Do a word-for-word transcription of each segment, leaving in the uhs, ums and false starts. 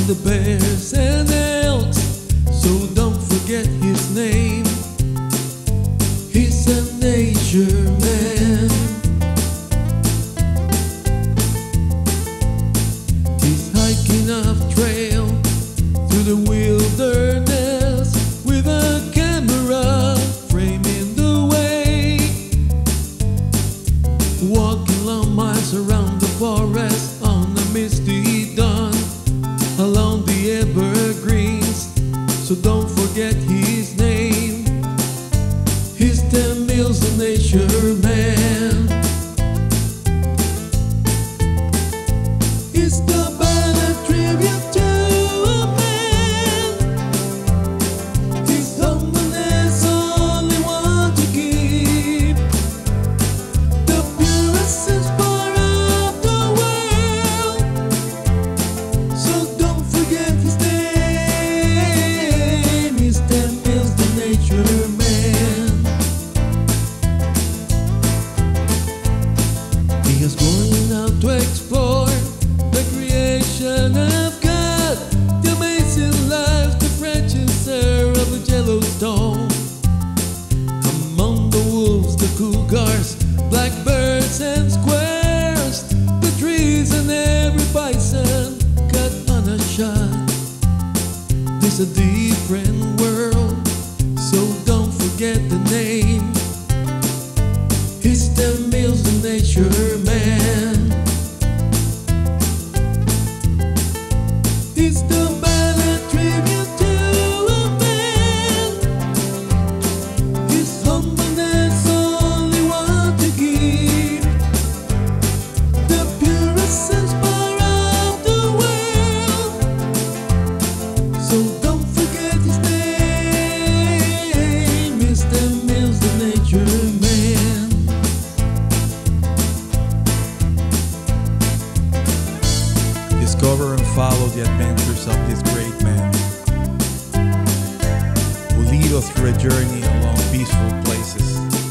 the bears and elks, so don't forget his name. He's a nature man. He's hiking up trail through the wilderness with a camera framing the way, walking long miles around the forest on a misty dawn, along the evergreens, so don't forget his name. He's Stan Mills, the nature man. It's the ballad tribute to a man. His humbleness only want to keep the purest inspire of the world, so don't forget his name. He's Stan Mills, the nature man. He is going out to explore the creation of God, the amazing life, the branches air of the Yellowstone. Among the wolves, the cougars, blackbirds and squares, the trees and every bison got on a shot. There's a different world, so don't forget the name. He's Stan Mills, the nature man. It's the ballad tribute to a man. His humbleness only want to give the purest inspire of the world, so don't forget his name. It's Stan Mills, the nature man. Discover and follow the adventures of this great man, who lead us through a journey along peaceful places.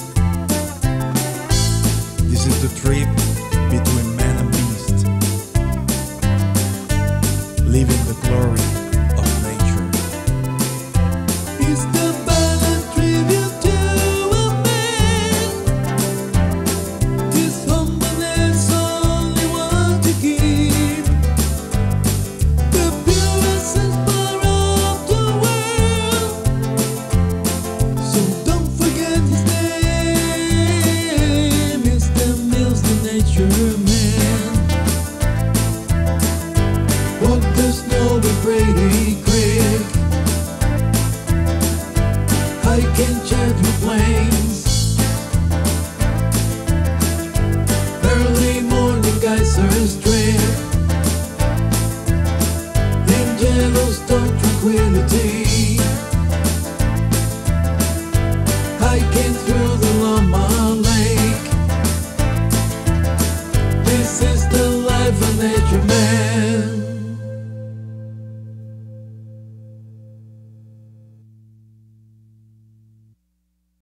This is the trip between man and beast, living the glory